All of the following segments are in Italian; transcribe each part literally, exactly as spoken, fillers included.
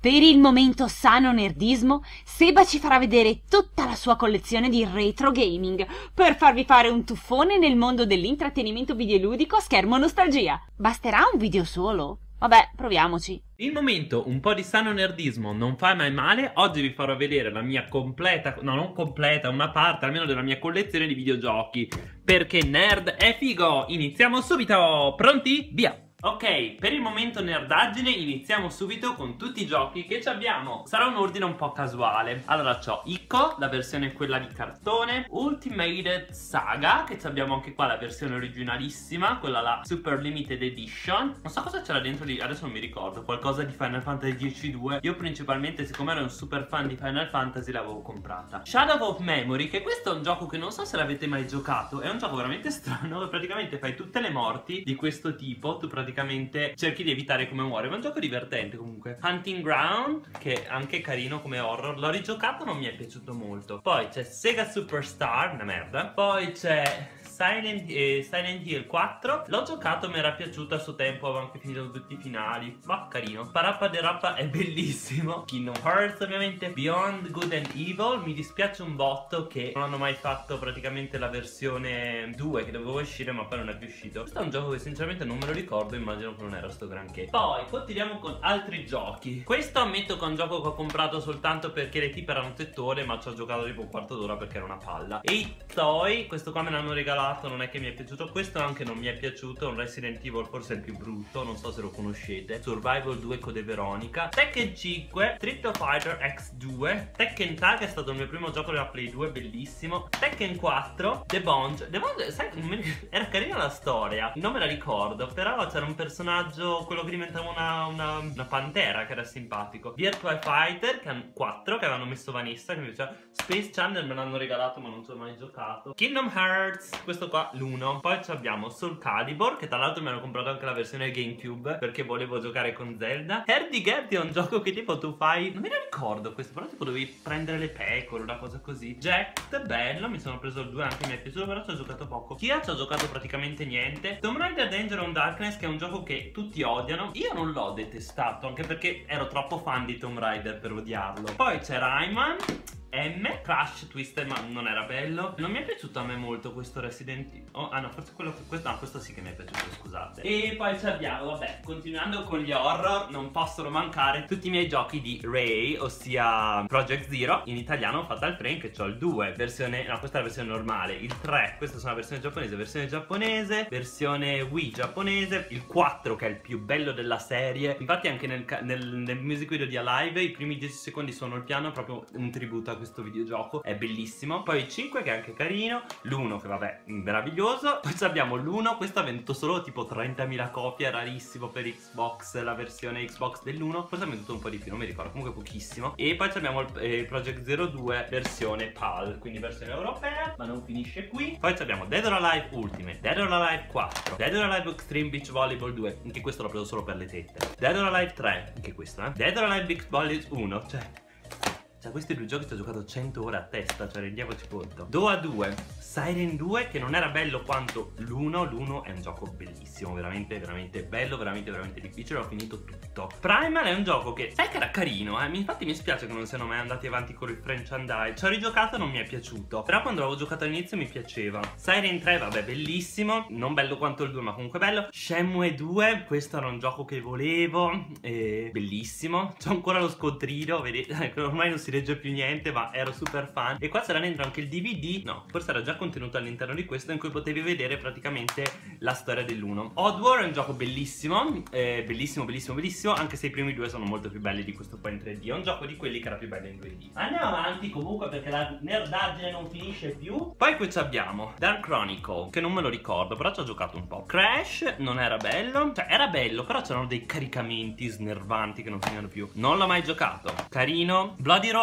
Per il momento sano nerdismo, Seba ci farà vedere tutta la sua collezione di retro gaming per farvi fare un tuffone nel mondo dell'intrattenimento videoludico a schermo nostalgia. Basterà un video solo? Vabbè, proviamoci. Il momento un po' di sano nerdismo non fa mai male. Oggi vi farò vedere la mia completa, no non completa, una parte almeno della mia collezione di videogiochi, perché nerd è figo. Iniziamo subito, pronti? Via! Ok, per il momento nerdaggine iniziamo subito con tutti i giochi che ci abbiamo. Sarà un ordine un po' casuale. Allora c'ho Ico, la versione quella di cartone, Ultimate Saga, che abbiamo anche qua la versione originalissima, quella la Super Limited Edition. Non so cosa c'era dentro lì, adesso non mi ricordo, qualcosa di Final Fantasy X due. Io principalmente, siccome ero un super fan di Final Fantasy, l'avevo comprata. Shadow of Memory, che questo è un gioco che non so se l'avete mai giocato. È un gioco veramente strano, che praticamente fai tutte le morti di questo tipo. Tu praticamente Praticamente cerchi di evitare come muore, ma è un gioco divertente comunque. Hunting Ground, che è anche carino come horror, l'ho rigiocato, non mi è piaciuto molto. Poi c'è Sega Superstar, una merda. Poi c'è Silent, eh, Silent Hill quattro, l'ho giocato, mi era piaciuto a suo tempo, avevo anche finito tutti i finali, ma carino. Parappa de Rappa è bellissimo. Kingdom Hearts ovviamente, Beyond Good and Evil, mi dispiace un botto che non hanno mai fatto praticamente la versione due che doveva uscire ma poi non è più uscito. Questo è un gioco che sinceramente non me lo ricordo, immagino che non era sto granché. Poi continuiamo con altri giochi. Questo ammetto che è un gioco che ho comprato soltanto perché le tipe erano tettone, ma ci ho giocato tipo un quarto d'ora perché era una palla. E Toy, questo qua me l'hanno regalato, non è che mi è piaciuto. Questo anche non mi è piaciuto, un Resident Evil forse il più brutto, non so se lo conoscete. Survival due Code Veronica, Tekken cinque, Street Fighter X due, Tekken Tag è stato il mio primo gioco della Play due, bellissimo. Tekken quattro, The Bond. The Bond, sai, era carina la storia, non me la ricordo, però c'era un personaggio, quello che diventava una, una, una pantera, che era simpatico. Virtua Fighter che, quattro, che avevano messo Vanessa, che mi piaceva. Space Channel me l'hanno regalato ma non ci ho mai giocato. Kingdom Hearts, questo qua l'uno. Poi abbiamo Soul Calibur, che tra l'altro mi hanno comprato anche la versione GameCube perché volevo giocare con Zelda. Hardy-Gatti è un gioco che tipo tu fai, non me ne ricordo questo, però tipo dovevi prendere le pecore, una cosa così. Jacked, bello, mi sono preso il due, anche mi è piaciuto, però ci ho giocato poco. Kia ci ho giocato praticamente niente. Tomb Raider Danger on Darkness, che è un gioco che tutti odiano, io non l'ho detestato, anche perché ero troppo fan di Tomb Raider per odiarlo. Poi c'è Rayman M, Crash Twister, ma non era bello. Non mi è piaciuto a me molto questo Resident Evil. Oh, ah no, forse quello questo, no, questo sì che mi è piaciuto, scusate. E poi ci abbiamo, vabbè, continuando con gli horror, non possono mancare tutti i miei giochi di Ray, ossia Project Zero. In italiano Fatal Frame, che ho il due, versione, no, questa è la versione normale. Il tre, questa è la versione giapponese, versione giapponese, versione Wii giapponese. Il quattro, che è il più bello della serie. Infatti anche nel, nel, nel music video di Alive i primi dieci secondi sono il piano, proprio un tributo a questo videogioco, è bellissimo. Poi il cinque, che è anche carino, l'uno che vabbè meraviglioso. Poi abbiamo l'uno, questo ha venduto solo tipo trentamila copie, rarissimo per Xbox, la versione Xbox dell'uno, forse ha venduto un po' di più, non mi ricordo, comunque pochissimo. E poi abbiamo il eh, Project Zero due versione PAL, quindi versione europea, ma non finisce qui. Poi abbiamo Dead or Alive Ultimate, Dead or Alive quattro, Dead or Alive Extreme Beach Volleyball due, anche questo l'ho preso solo per le tette. Dead or Alive tre, anche questo eh Dead or Alive Beach Volleyball uno, cioè Cioè questi due giochi ci ho giocato cento ore a testa, cioè rendiamoci conto. Doa due, Siren due, che non era bello quanto l'uno. L'uno è un gioco bellissimo, veramente veramente bello, veramente veramente difficile, ho finito tutto. Primal è un gioco che, sai che era carino, eh? Infatti mi spiace che non siano mai andati avanti con il franchise. Ci ho rigiocato, non mi è piaciuto, però quando l'avevo giocato all'inizio mi piaceva. Siren tre, vabbè, bellissimo, non bello quanto il due ma comunque bello. Shenmue due, questo era un gioco che volevo, e bellissimo. C'ho ancora lo scontrino, vedete, ormai non si legge più niente, ma ero super fan. E qua c'era dentro anche il D V D, no, forse era già contenuto all'interno di questo, in cui potevi vedere praticamente la storia dell'uno. Oddworld è un gioco bellissimo, eh, bellissimo, bellissimo, bellissimo, anche se i primi due sono molto più belli di questo qua in tre D. È un gioco di quelli che era più bello in due D. Andiamo avanti comunque perché la nerdaggine non finisce più. Poi qui abbiamo Dark Chronicle, che non me lo ricordo, però ci ho giocato un po'. Crash non era bello, cioè era bello, però c'erano dei caricamenti snervanti che non finivano più. Non l'ho mai giocato. Carino. Bloody Roar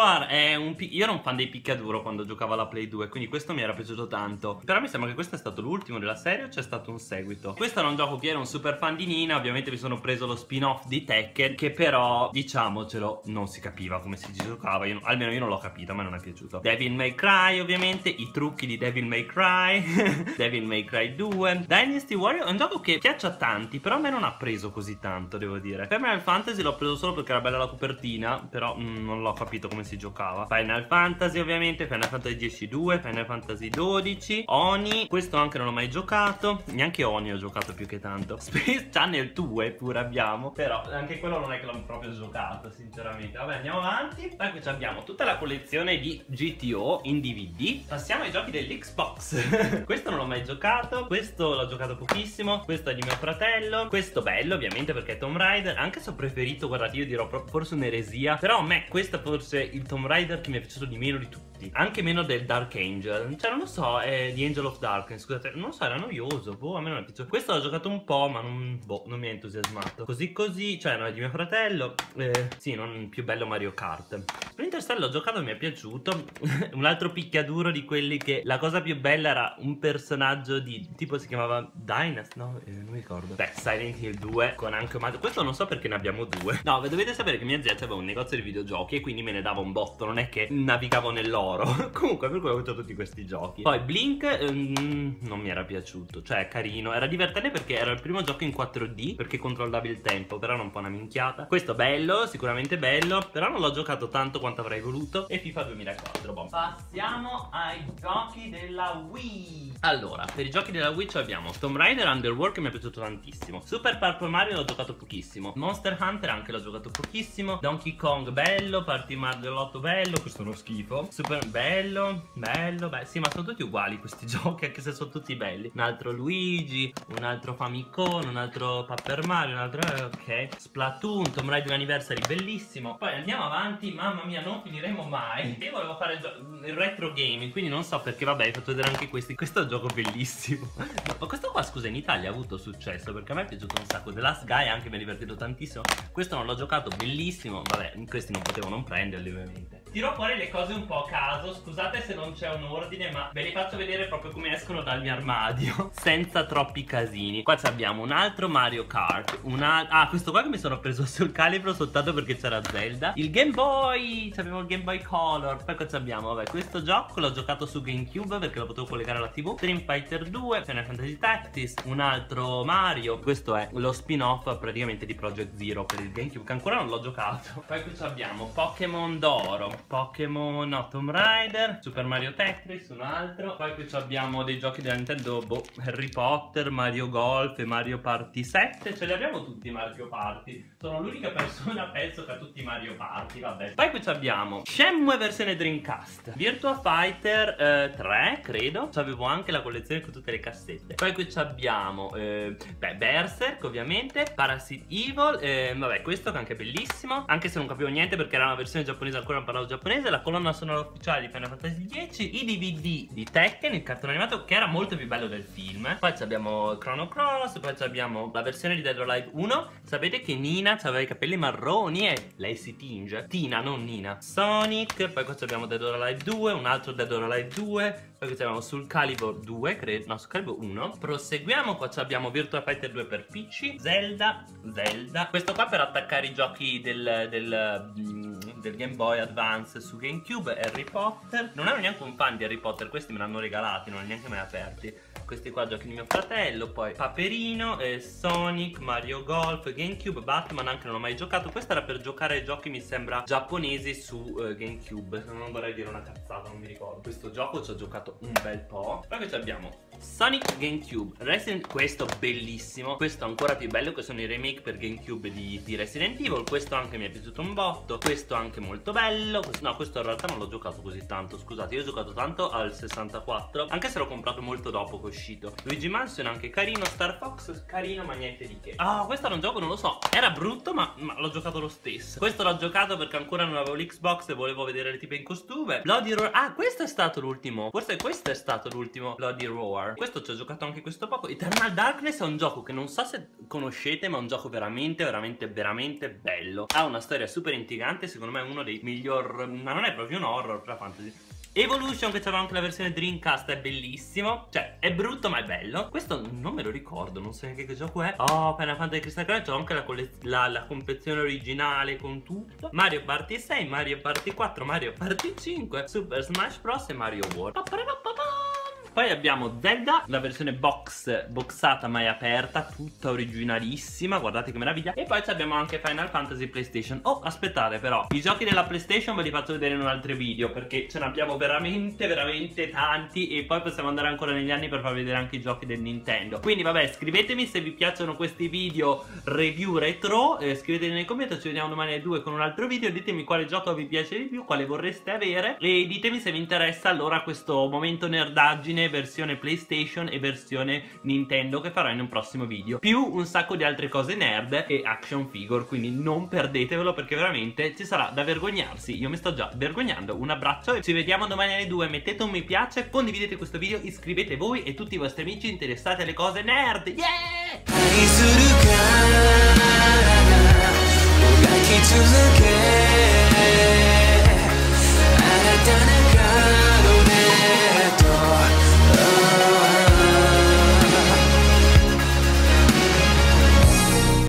Roar è un pi- io ero un fan dei picchiaduro quando giocavo alla Play due, quindi questo mi era piaciuto tanto. Però mi sembra che questo è stato l'ultimo della serie o c'è stato un seguito? Questo era un gioco che ero un super fan di Nina. Ovviamente mi sono preso lo spin-off di Tekken, che però, diciamocelo, non si capiva come si giocava. Io, almeno io non l'ho capito, a me non è piaciuto. Devil May Cry, ovviamente, i trucchi di Devil May Cry. Devil May Cry due. Dynasty Warrior è un gioco che piace a tanti, però a me non ha preso così tanto, devo dire. Final Fantasy l'ho preso solo perché era bella la copertina, però mm, non l'ho capito come si giocava. Final Fantasy, ovviamente, Final Fantasy dieci due, Final Fantasy dodici, Oni, questo anche non l'ho mai giocato. Neanche Oni ho giocato più che tanto. Space Channel due pure abbiamo, però anche quello non è che l'ho proprio giocato, sinceramente. Vabbè, andiamo avanti. Poi qui abbiamo tutta la collezione di G T O in D V D. Passiamo ai giochi dell'Xbox. Questo non l'ho mai giocato, questo l'ho giocato pochissimo, questo è di mio fratello. Questo bello, ovviamente, perché è Tomb Raider. Anche se ho preferito, guardate, io dirò forse un'eresia, però a me questo è forse il Tomb Raider che mi è piaciuto di meno di tutti, anche meno del Dark Angel. Cioè non lo so, è di Angel of Darkness, scusate, non lo so, era noioso, boh, a me non è piaciuto. Questo l'ho giocato un po', ma non, boh, non mi ha entusiasmato. Così così, cioè no, è di mio fratello. eh, Sì, non più bello Mario Kart. Splinter Cell l'ho giocato e mi è piaciuto. Un altro picchiaduro di quelli che la cosa più bella era un personaggio di tipo, si chiamava Dynasty, no? Eh, non mi ricordo. Beh, Silent Hill due con anche Mario. Questo non so perché ne abbiamo due. No, dovete sapere che mia zia aveva un negozio di videogiochi e quindi me ne dava un botto, non è che navigavo nell'oro. Comunque per quello ho avuto tutti questi giochi. Poi Blink ehm, non mi era piaciuto, cioè carino, era divertente perché era il primo gioco in quattro D, perché controllavi il tempo, però era un po' una minchiata. Questo bello, sicuramente bello, però non l'ho giocato tanto quanto avrei voluto. E FIFA duemilaquattro, boh. Passiamo ai giochi della Wii. Allora, per i giochi della Wii abbiamo Tomb Raider Underworld che mi è piaciuto tantissimo, Super Paper Mario l'ho giocato pochissimo, Monster Hunter anche l'ho giocato pochissimo, Donkey Kong bello, Party Mario Lotto bello, questo è uno schifo, Super bello, bello, beh sì, ma sono tutti uguali questi giochi, anche se sono tutti belli. Un altro Luigi, un altro Famicom, un altro Paper Mario, un altro, eh, ok, Splatoon, Tomb Raider Anniversary bellissimo. Poi andiamo avanti, mamma mia, non finiremo mai. Io volevo fare il, il retro gaming, quindi non so perché, vabbè, hai fatto vedere anche questi. Questo è un gioco bellissimo. Ma questo qua, scusa, in Italia ha avuto successo perché a me è piaciuto un sacco. The Last Guy anche mi ha divertito tantissimo. Questo non l'ho giocato, bellissimo. Vabbè, questi non potevo non prenderli, ovviamente. Tiro fuori le cose un po' a caso, scusate se non c'è un ordine, ma ve li faccio vedere proprio come escono dal mio armadio, senza troppi casini. Qua abbiamo un altro Mario Kart, un altro... Ah, questo qua che mi sono preso sul calibro soltanto perché c'era Zelda. Il Game Boy, abbiamo il Game Boy Color. Poi cosa abbiamo? Vabbè, questo gioco l'ho giocato su GameCube perché lo potevo collegare alla tivù. Stream Fighter due, Final Fantasy Tactics, un altro Mario. Questo è lo spin-off praticamente di Project Zero per il GameCube, che ancora non l'ho giocato. Poi qui abbiamo Pokémon d'oro, Pokémon, no, Tomb Raider, Super Mario Tetris, un altro. Poi qui abbiamo dei giochi della Nintendo, boh, Harry Potter, Mario Golf e Mario Party sette. Ce li abbiamo tutti i Mario Party. Sono l'unica persona, penso, che ha tutti i Mario Party, vabbè. Poi qui abbiamo Shenmue versione Dreamcast, Virtua Fighter eh, tre, credo. Avevo anche la collezione con tutte le cassette. Poi qui abbiamo eh, beh, Berserk, ovviamente, Parasite Evil, eh, vabbè, questo che anche è bellissimo, anche se non capivo niente perché era una versione giapponese, ancora non parlavo giapponese. La colonna sonora ufficiale di Final Fantasy dieci, i D V D di Tekken, il cartone animato, che era molto più bello del film. Poi abbiamo Chrono Cross, poi abbiamo la versione di Dead or Alive uno. Sapete che Nina aveva i capelli marroni e lei si tinge. Tina, non Nina. Sonic, poi qua abbiamo Dead or Alive due, un altro Dead or Alive due. Poi qui abbiamo Soul Calibur due, credo, no, Soul Calibur uno. Proseguiamo, qua abbiamo Virtua Fighter due per P C, Zelda, Zelda. Questo qua per attaccare i giochi del, del, del Game Boy Advance su GameCube, Harry Potter. Non ero neanche un fan di Harry Potter, questi me l'hanno regalati, non li ho neanche mai aperti. Questi qua giochi di mio fratello, poi Paperino, eh, Sonic, Mario Golf, GameCube, Batman anche non ho mai giocato. Questo era per giocare ai giochi, mi sembra, giapponesi su eh, GameCube. Non vorrei dire una cazzata, non mi ricordo. Questo gioco ci ho giocato un bel po'. Poi qui abbiamo Sonic GameCube, Resident, questo bellissimo. Questo ancora più bello, che sono i remake per GameCube di, di Resident Evil. Questo anche mi è piaciuto un botto. Questo anche molto bello. Questo, no, questo in realtà non l'ho giocato così tanto, scusate. Io ho giocato tanto al sessantaquattro, anche se l'ho comprato molto dopo che è uscito. Luigi Mansion anche carino, Star Fox carino, ma niente di che. Ah, questo era un gioco, non lo so, era brutto ma, ma l'ho giocato lo stesso. Questo l'ho giocato perché ancora non avevo l'Xbox e volevo vedere le tipe in costume. Bloody Roar, ah, questo è stato l'ultimo, forse questo è stato l'ultimo Bloody Roar. War. Questo ci ho giocato anche questo poco. Eternal Darkness è un gioco che non so se conoscete, ma è un gioco veramente, veramente, veramente bello. Ha una storia super intrigante, secondo me è uno dei miglior... ma non è proprio un horror, però fantasy. Evolution, che c'aveva anche la versione Dreamcast, è bellissimo. Cioè, è brutto ma è bello. Questo non me lo ricordo, non so neanche che gioco è. Oh, Final Fantasy Crystal Chronicles, c'ho anche la, la, la confezione originale con tutto. Mario Party sei, Mario Party quattro, Mario Party cinque, Super Smash Bros e Mario World. Poi abbiamo Zelda, la versione box, boxata mai aperta, tutta originalissima, guardate che meraviglia. E poi abbiamo anche Final Fantasy PlayStation. Oh, aspettate però, i giochi della PlayStation ve li faccio vedere in un altro video, perché ce ne abbiamo veramente, veramente tanti. E poi possiamo andare ancora negli anni per far vedere anche i giochi del Nintendo. Quindi vabbè, scrivetemi se vi piacciono questi video review retro, eh, scriveteli nei commenti, ci vediamo domani alle due con un altro video. Ditemi quale gioco vi piace di più, quale vorreste avere, e ditemi se vi interessa allora questo momento nerdaggine versione PlayStation e versione Nintendo che farò in un prossimo video, più un sacco di altre cose nerd e action figure, quindi non perdetevelo perché veramente ci sarà da vergognarsi. Io mi sto già vergognando. Un abbraccio e ci vediamo domani alle due. Mettete un mi piace, condividete questo video, iscrivete voi e tutti i vostri amici interessati alle cose nerd. Yeah!